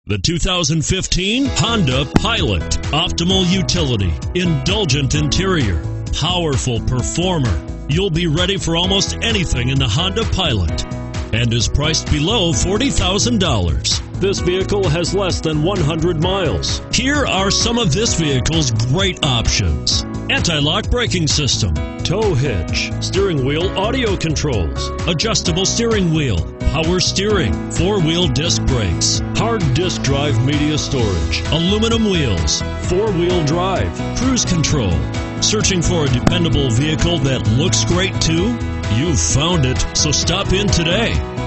The 2015 Honda Pilot. Optimal utility, indulgent interior, powerful performer. You'll be ready for almost anything in the Honda Pilot and is priced below $40,000. This vehicle has less than 100 miles. Here are some of this vehicle's great options: anti-lock braking system, tow hitch, steering wheel audio controls, adjustable steering wheel, power steering, four-wheel disc brakes, hard disk drive media storage, aluminum wheels, four-wheel drive, cruise control. Searching for a dependable vehicle that looks great too? You've found it, so stop in today.